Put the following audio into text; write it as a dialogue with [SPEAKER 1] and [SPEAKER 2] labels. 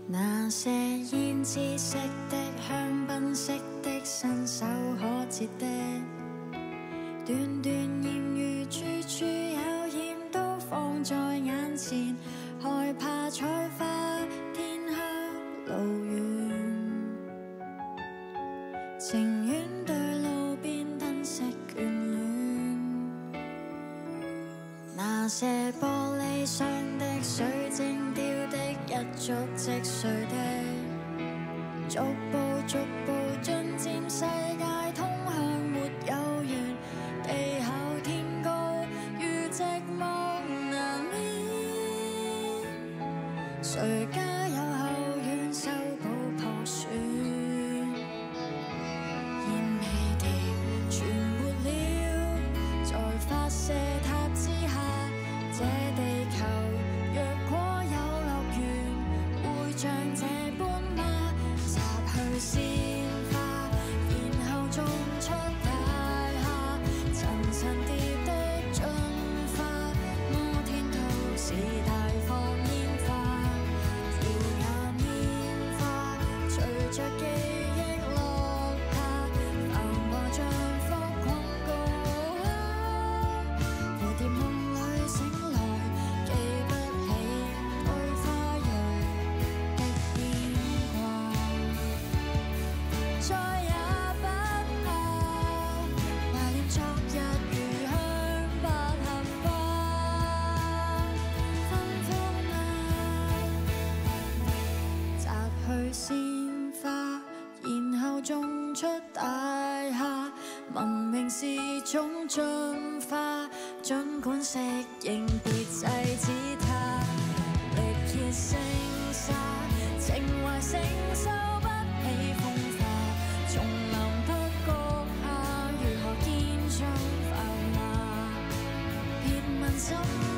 [SPEAKER 1] 那些胭脂色的、香檳色的、伸手可折的，段段艷遇處處有險都放在眼前，害怕採花天黑路遠，情願對路邊燈飾眷戀。那些玻璃箱的、水晶雕的、一觸即碎的，逐步逐步進佔世界，通向沒有緣，地厚天高，如寂寞難眠。誰家有後院修補破損，燃眉蝶全沒了，在發射塔之下，這地球若果有樂園，會像這般嗎？摘去鮮花，然後種出大廈，層層疊的進化，摩天都市大放煙花，耀眼煙花隨着記憶落下，繁華像幅廣告畫，蝴蝶夢裏醒來，記不起對花蕊的牽掛，再也不怕懷念昨日如香百合花，芬芳啊，摘去鮮花，然後種出大廈，文明是種進化，儘管適應別制止它，力竭聲沙，情懷承受不起風化，叢林不覺下，如何見像浮華，別問心